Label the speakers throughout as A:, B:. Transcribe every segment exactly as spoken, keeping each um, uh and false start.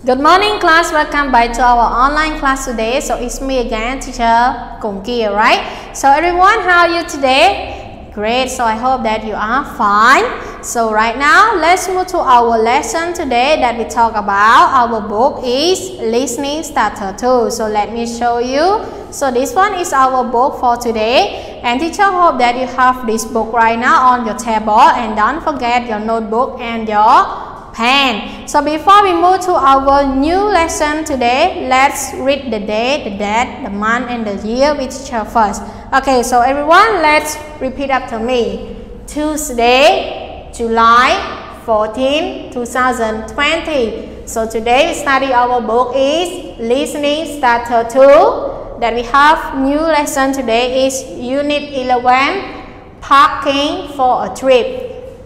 A: Good morning class, welcome back to our online class today. So it's me again, teacher Kung Kia, right? So everyone, how are you today? Great, so I hope that you are fine. So right now, let's move to our lesson today that we talk about. Our book is Listening Starter two. So let me show you. So this one is our book for today. And teacher hope that you have this book right now on your table. And don't forget your notebook and your pen. So before we move to our new lesson today, let's read the day, the date, the month and the year with teacher first. Okay, so everyone, let's repeat after me. Tuesday, July fourteenth, two thousand twenty. So today we study our book is Listening Starter two. That we have new lesson today is Unit eleven, Parking for a Trip.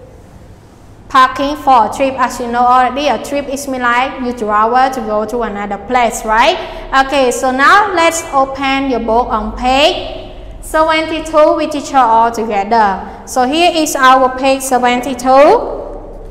A: Parking for a trip, as you know already, a trip is mean like you travel to go to another place, right? Okay, so now let's open your book on page seventy-two with teacher all together. So here is our page seventy-two.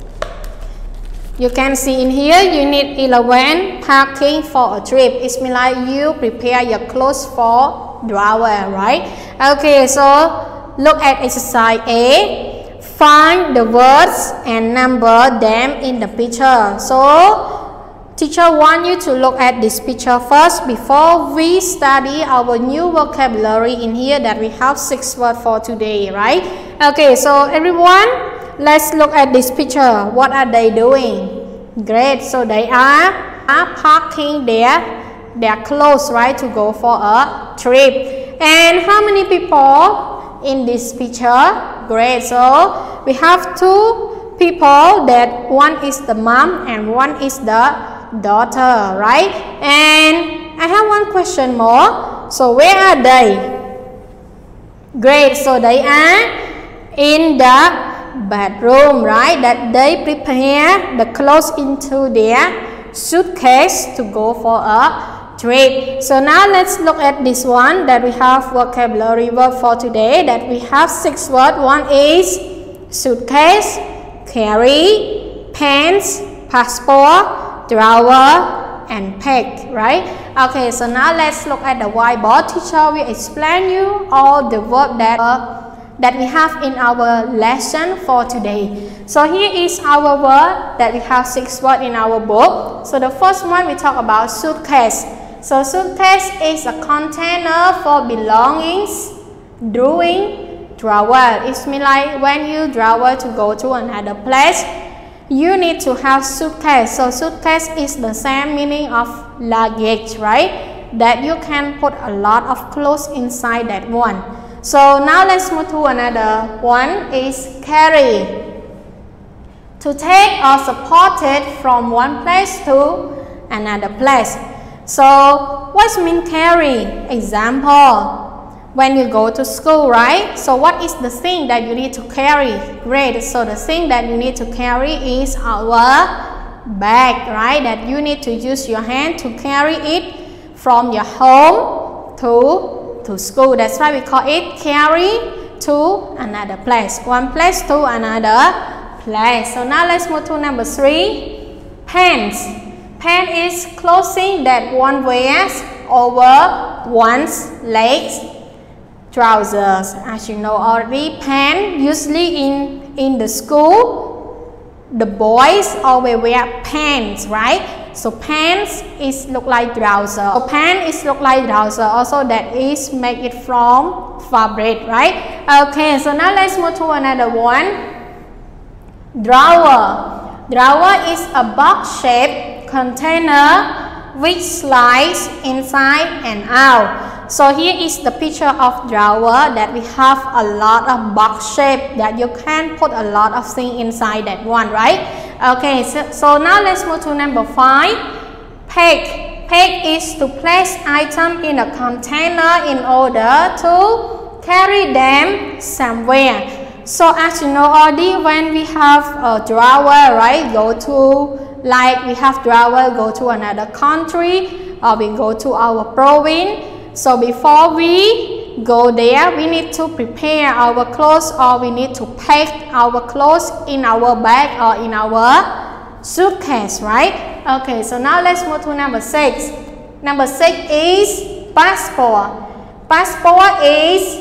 A: You can see in here, Unit eleven, Parking for a Trip. It's mean like you prepare your clothes for travel, right? Okay, so look at exercise A. Find the words and number them in the picture. So, teacher want you to look at this picture first before we study our new vocabulary in here that we have six words for today, right? Okay, so everyone, let's look at this picture. What are they doing? Great, so they are, are parking their, their clothes, right, to go for a trip. And how many people in this picture? Great, so we have two people, that one is the mom and one is the daughter, right? And I have one question more. So where are they? Great, so they are in the bedroom, right? That they prepare the clothes into their suitcase to go for a trip. So now let's look at this one that we have vocabulary word for today, that we have six words. One is suitcase, carry, pants, passport, drawer, and pack, right? Okay, so now let's look at the whiteboard. Teacher will explain you all the words that uh, that we have in our lesson for today. So here is our word that we have six words in our book. So the first one we talk about suitcase. So suitcase is a container for belongings during travel. It means like when you travel to go to another place, you need to have suitcase. So suitcase is the same meaning of luggage, right? That you can put a lot of clothes inside that one. So now let's move to another one is carry. To take or support it from one place to another place. So what's mean carry? Example, when you go to school, right? So what is the thing that you need to carry? Great, so the thing that you need to carry is our bag, right? That you need to use your hand to carry it from your home to, to school. That's why we call it carry to another place. One place to another place. So now let's move to number three, pants. Pants is clothing that one wears over one's legs. Trousers, as you know already, pants usually in in the school, the boys always wear pants, right? So pants is look like trouser. So pants is look like trouser. Also, that is make it from fabric, right? Okay, so now let's move to another one. Drawer. Drawer is a box-shaped container which slides inside and out. So here is the picture of drawer that we have a lot of box shape that you can put a lot of things inside that one, right? Okay, so, so now let's move to number five. Pack. Pack is to place items in a container in order to carry them somewhere. So as you know already, when we have a drawer, right, go to like we have travel, go to another country, or we go to our province. So before we go there, we need to prepare our clothes, or we need to pack our clothes in our bag or in our suitcase, right? Okay, so now let's move to number six. Number six is passport. Passport is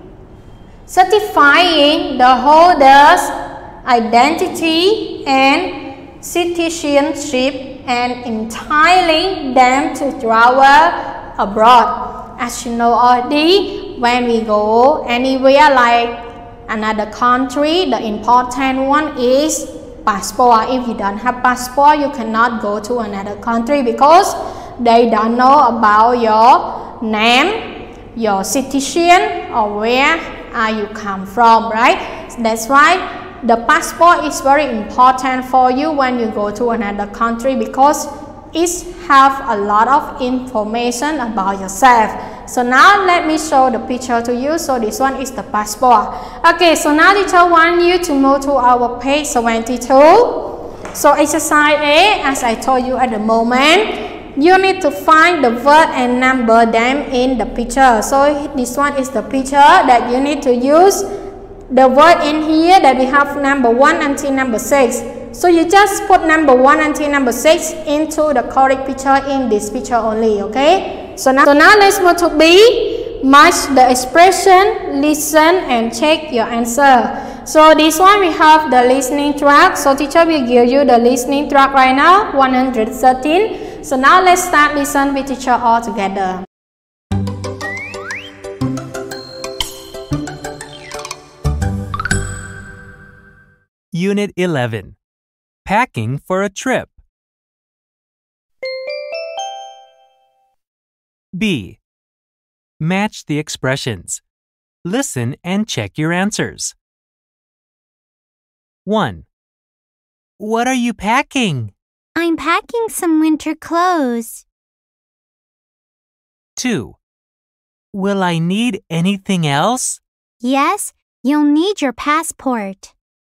A: certifying the holder's identity and citizenship and entitling them to travel abroad. As you know already, when we go anywhere like another country, the important one is passport. If you don't have passport, you cannot go to another country because they don't know about your name, your citizen, or where are you come from, right? That's why the passport is very important for you when you go to another country because it have a lot of information about yourself. So now let me show the picture to you. So this one is the passport. Okay, so now teacher want you to move to our page seventy-two. So exercise A, as I told you at the moment, you need to find the word and number them in the picture. So this one is the picture that you need to use the word in here that we have number one until number six. So you just put number one until number six into the correct picture in this picture only, okay? So now, so now let's move to B. Match the expression, listen and check your answer. So this one we have the listening track. So teacher will give you the listening track right now, one hundred thirteen. So now let's start listen with teacher all together.
B: Unit eleven. Packing for a trip. B. Match the expressions. Listen and check your answers. one. What are you packing?
C: I'm packing some winter clothes.
B: two. Will I need anything else?
C: Yes, you'll need your passport.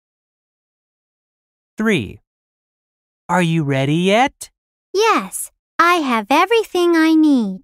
B: three. Are you ready yet?
C: Yes, I have everything I need.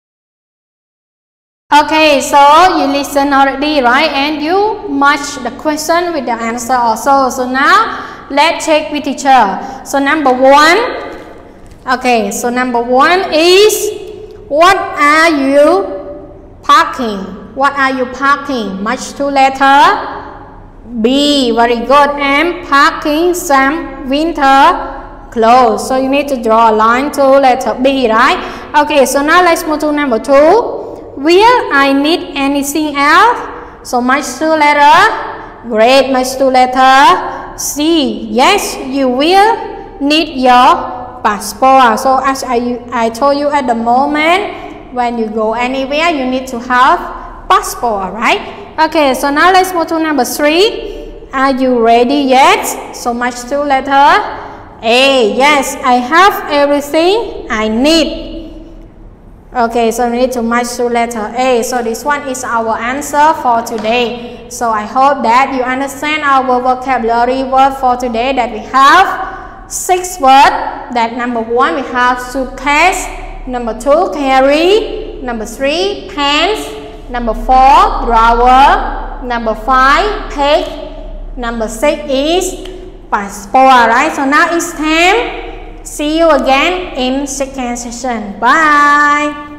A: Okay, so you listen already, right? And you match the question with the answer also. So now let's check with teacher. So number one. Okay, so number one is what are you packing? What are you packing? Match to letter B. Very good. And packing some winter clothes. So you need to draw a line to letter B, right? Okay, so now let's move to number two. Will I need anything else? So match to letter. Great. Match to letter C. Yes, you will need your passport. So as I, I told you at the moment, when you go anywhere, you need to have passport, right? Okay, so now let's move to number three. Are you ready yet? So match to letter A. Yes, I have everything I need. Okay, so we need to match to letter A. So this one is our answer for today. So I hope that you understand our vocabulary word for today, that we have six words. That number one, we have suitcase. Number two, carry. Number three, pants. Number four, drawer. Number five, peg. Number six is passport, right? So now it's time. See you again in second session. Bye.